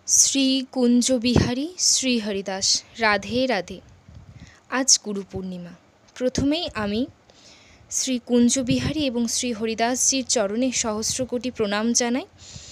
শ্রী কুঞ্জবিহারী শ্রী হরিদাস। রাধে রাধে। আজ গুরু পূর্ণিমা। প্রথমেই আমি শ্রী কুঞ্জবিহারী এবং শ্রী হরিদাসজির চরণে সহস্র কোটি প্রণাম জানাই।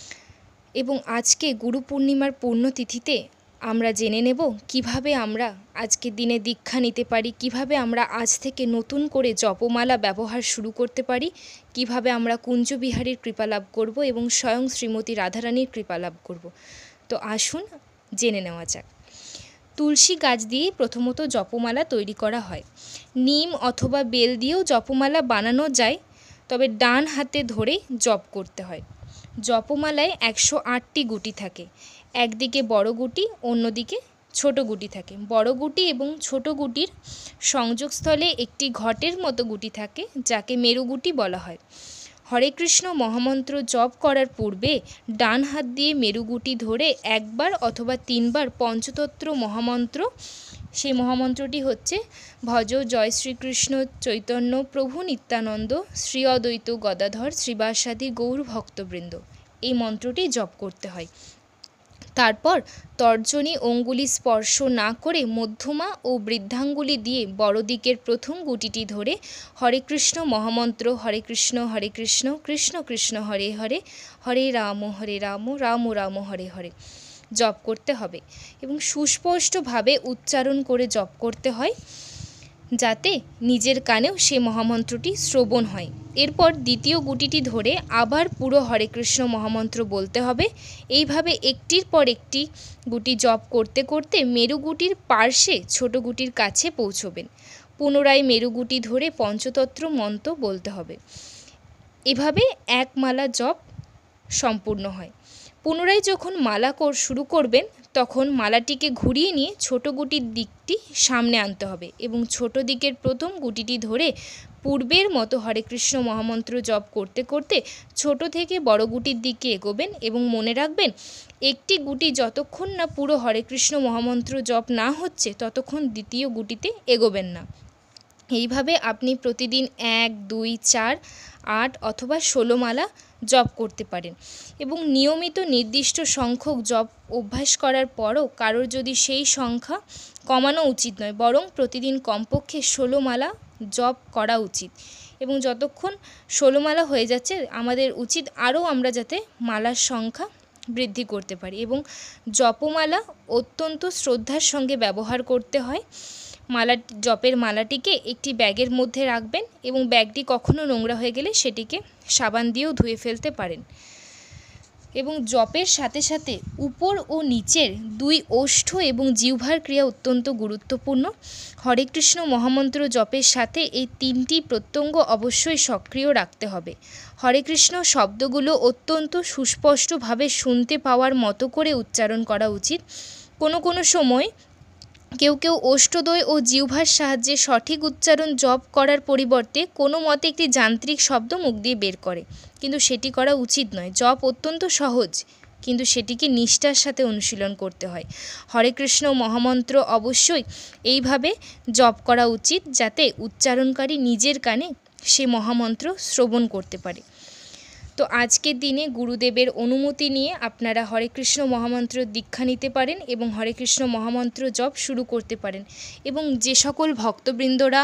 এবং আজকে গুরু পূর্ণিমার পুণ্যতিথিতে আমরা জেনে নেব কিভাবে আমরা আজকের দিনে দীক্ষা নিতে পারি, কিভাবে আমরা আজ থেকে নতুন করে জপমালা ব্যবহার শুরু করতে পারি, কিভাবে আমরা কুঞ্জবিহারীর কৃপা লাভ করব এবং স্বয়ং শ্রীমতী রাধারানীর কৃপা লাভ করব। তো আসুন জেনে নেওয়া যাক। তুলসী গাছ দিয়ে প্রথমত জপমালা তৈরি করা হয়। নিম অথবা বেল দিয়েও জপমালা বানানো যায়, তবে ডান হাতে ধরে জপ করতে হয়। জপমালায় 108টি গুটি থাকে। একদিকে বড় গুটি, অন্যদিকে ছোট গুটি থাকে। বড় গুটি এবং ছোট গুটির সংযোগস্থলে একটি ঘটের মতো গুটি থাকে, যাকে মেরুগুটি বলা হয়। হরে কৃষ্ণ মহামন্ত্র জপ করার পূর্বে ডান হাত দিয়ে মেরুগুটি ধরে একবার অথবা 3বার পঞ্চতন্ত্র মহামন্ত্র, সেই মহামন্ত্রটি হচ্ছে ভজ জয় শ্রীকৃষ্ণ চৈতন্য প্রভু নিত্যানন্দ শ্রী অদ্বৈত গদাধর শ্রীবাসাদি গৌর ভক্তবৃন্দ, এই মন্ত্রটি জপ করতে হয়। তারপর তর্জনী অঙ্গুলি স্পর্শ না করে মধ্যমা ও বৃদ্ধাঙ্গুলি দিয়ে বড় দিকের প্রথম গুটিটি ধরে হরে কৃষ্ণ মহামন্ত্র হরে কৃষ্ণ কৃষ্ণ কৃষ্ণ হরে হরে হরে রাম রাম রাম হরে হরে জপ করতে হবে এবং সুস্পষ্টভাবে উচ্চারণ করে জপ করতে হয়, যাতে নিজের কানেও সে মহামন্ত্রটি শ্রবণ হয়। এরপর দ্বিতীয় গুটিটি ধরে আবার পুরো হরে কৃষ্ণ মহামন্ত্র বলতে হবে। এইভাবে একটির পর একটি গুটি জপ করতে করতে মেরুগুটির পার্শ্বে ছোট গুটির কাছে পৌঁছবেন। পুনরায় মেরুগুটি ধরে পঞ্চতন্ত্র মন্ত্র বলতে হবে। এভাবে এক মালা জপ সম্পূর্ণ হয়। পুনরায় যখন মালা শুরু করবেন, তখন মালাটিকে ঘুরিয়ে নিয়ে ছোট গুটির দিকটি সামনে আনতে হবে এবং ছোট দিকের প্রথম গুটিটি ধরে পূর্বের মতো হরে কৃষ্ণ মহামন্ত্র জপ করতে করতে ছোট থেকে বড় গুটির দিকে এগোবেন এবং মনে রাখবেন, একটি গুটি যতক্ষণ না পুরো হরে কৃষ্ণ মহামন্ত্র জপ না হচ্ছে ততক্ষণ দ্বিতীয় গুটিতে এগোবেন না। এইভাবে আপনি প্রতিদিন 1, 2, 4, 8 অথবা 16 মালা জপ করতে পারেন এবং নিয়মিত নির্দিষ্ট সংখ্যক জপ অভ্যাস করার পরও কারোর যদি সেই সংখ্যা কমানো উচিত নয়, বরং প্রতিদিন কমপক্ষে 16 মালা জপ করা উচিত। এবং যতক্ষণ 16 মালা হয়ে যাচ্ছে, আমাদের উচিত আরও আমরা যাতে মালার সংখ্যা বৃদ্ধি করতে পারি। এবং জপমালা অত্যন্ত শ্রদ্ধার সঙ্গে ব্যবহার করতে হয়। জপের মালাটিকে একটি ব্যাগের মধ্যে রাখবেন এবং ব্যাগটি কখনো নোংরা হয়ে গেলে সেটিকে সাবান দিয়েও ধুয়ে ফেলতে পারেন। এবং জপের সাথে সাথে উপর ও নিচের 2 ওষ্ঠ এবং জিহ্বার ক্রিয়া অত্যন্ত গুরুত্বপূর্ণ। হরে কৃষ্ণ মহামন্ত্র জপের সাথে এই 3টি প্রত্যঙ্গ অবশ্যই সক্রিয় রাখতে হবে। হরে কৃষ্ণ শব্দগুলো অত্যন্ত সুস্পষ্টভাবে শুনতে পাওয়ার মতো করে উচ্চারণ করা উচিত। কোনো সময় কেউ ওষ্ঠদ্বয় ও জিহ্বার সাহায্যে সঠিক উচ্চারণ জপ করার পরিবর্তে কোনো মতে একটি যান্ত্রিক শব্দ মুখ দিয়ে বের করে, কিন্তু সেটি করা উচিত নয়। জপ অত্যন্ত সহজ, কিন্তু সেটিকে নিষ্ঠার সাথে অনুশীলন করতে হয়। হরে কৃষ্ণ মহামন্ত্র অবশ্যই এইভাবে জপ করা উচিত, যাতে উচ্চারণকারী নিজের কানে সে মহামন্ত্র শ্রবণ করতে পারে। তো আজকের দিনে গুরুদেবের অনুমতি নিয়ে আপনারা হরে কৃষ্ণ মহামন্ত্র দীক্ষা নিতে পারেন এবং হরে কৃষ্ণ মহামন্ত্র জপ শুরু করতে পারেন। এবং যে সকল ভক্তবৃন্দরা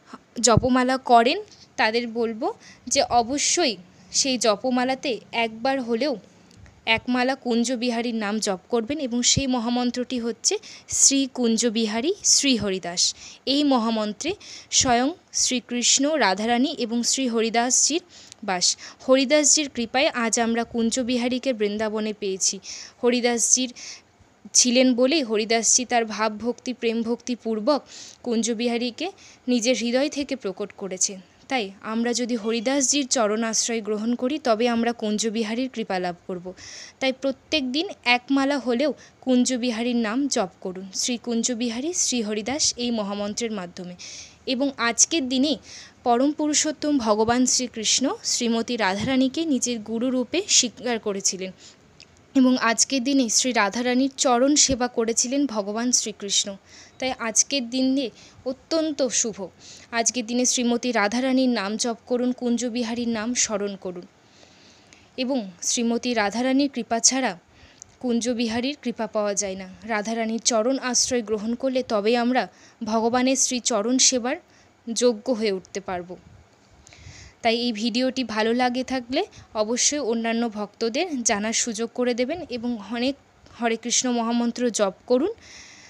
জপমালা করেন তাদের বলবো যে অবশ্যই সেই জপমালাতে একবার হলেও এক মালা কুঞ্জবিহারীর নাম জপ করবেন এবং সেই মহামন্ত্রটি হচ্ছে শ্রী কুঞ্জবিহারী শ্রী হরিদাস। এই মহামন্ত্রে স্বয়ং শ্রীকৃষ্ণ, রাধারানী এবং শ্রী হরিদাসজির বাস। হরিদাসজির কৃপায় আজ আমরা কুঞ্জবিহারীকে বৃন্দাবনে পেয়েছি। হরিদাসজির ছিলেন বলেই হরিদাসজি তার ভাবভক্তি প্রেম ভক্তি পূর্বক কুঞ্জবিহারীকে নিজের হৃদয় থেকে প্রকট করেছেন। তাই আমরা যদি হরিদাসজির চরণ আশ্রয় গ্রহণ করি, তবে আমরা কুঞ্জবিহারীর কৃপা লাভ করব। তাই প্রত্যেক দিন এক মালা হলেও কুঞ্জবিহারীর নাম জপ করুন, শ্রী কুঞ্জবিহারী শ্রী হরিদাস এই মহামন্ত্রের মাধ্যমে। এবং আজকের দিনে পরম পুরুষোত্তম ভগবান শ্রীকৃষ্ণ শ্রীমতী রাধারানীকে নিজের গুরু রূপে স্বীকার করেছিলেন এবং আজকের দিনে শ্রী রাধারানীর চরণ সেবা করেছিলেন ভগবান শ্রীকৃষ্ণ। তাই আজকের দিনে অত্যন্ত শুভ। আজকের দিনে শ্রীমতী রাধারানীর নাম জপ করুন, কুঞ্জবিহারীর নাম স্মরণ করুন। এবং শ্রীমতী রাধারানীর কৃপা ছাড়া কুঞ্জবিহারীর কৃপা পাওয়া যায় না। রাধারানীর চরণ আশ্রয় গ্রহণ করলে তবেই আমরা ভগবানের শ্রী চরণ সেবার যোগ্য হয়ে উঠতে পারব। তাই এই ভিডিওটি ভালো লাগে থাকলে অবশ্যই অন্যান্য ভক্তদের জানার সুযোগ করে দেবেন এবং অনেক হরে কৃষ্ণ মহামন্ত্র জপ করুন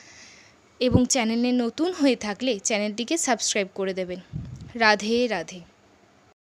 এবং চ্যানেলে নতুন হয়ে থাকলে চ্যানেলটিকে সাবস্ক্রাইব করে দেবেন। রাধে রাধে।